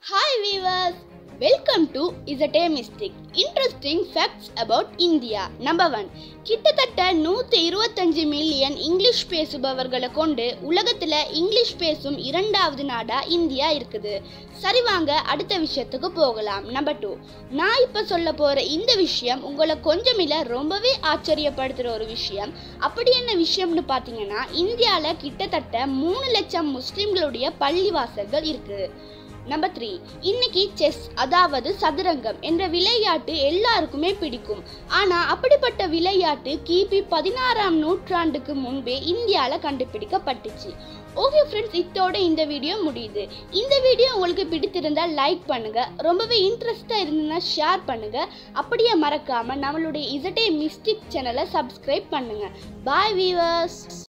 Hi viewers, welcome to Z.AMystiq. Interesting facts about India. Number 1. கிட்டத்தட்ட 125 million English பேசுபவர்களை கொண்டு உலகத்துல English பேசும் இரண்டாவது நாடா இந்தியா இருக்குது. சரி வாங்க அடுத்த விஷயத்துக்கு போகலாம். நம்பர் 2. நான் இப்ப சொல்ல போற இந்த விஷயம் உங்களை கொஞ்சமில்ல ரொம்பவே ஆச்சரியப்படுத்துற ஒரு விஷயம். அப்படி என்ன விஷயம்னு பாத்தீங்கன்னா, இந்தியால கிட்டத்தட்ட 3 லட்சம் முஸ்லிம்களுடைய பள்ளிவாசல்கள் இருக்கு. நம்பர் 3. இன்னைக்கு செஸ் அதாவது சதுரங்கம் என்ற விளையாட்டு எல்லாருக்குமே பிடிக்கும். ஆனா அப்படிப்பட்ட விளையாட்டு கிபி 16ஆம் நூற்றாண்டுக்கு முன்பே இந்தியால கண்டுபிடிக்கப்பட்டுச்சு. ஓகே ஃப்ரெண்ட்ஸ், இதோட இந்த வீடியோ முடியுது. இந்த வீடியோ உங்களுக்கு பிடித்திருந்தா லைக் பண்ணுங்க, ரொம்பவே இன்ட்ரெஸ்டா இருந்ததுன்னா ஷேர் பண்ணுங்க. அப்படியே மறக்காம நம்மளுடைய Z.AMystiq சேனலை சப்ஸ்கிரைப் பண்ணுங்க. Bye viewers.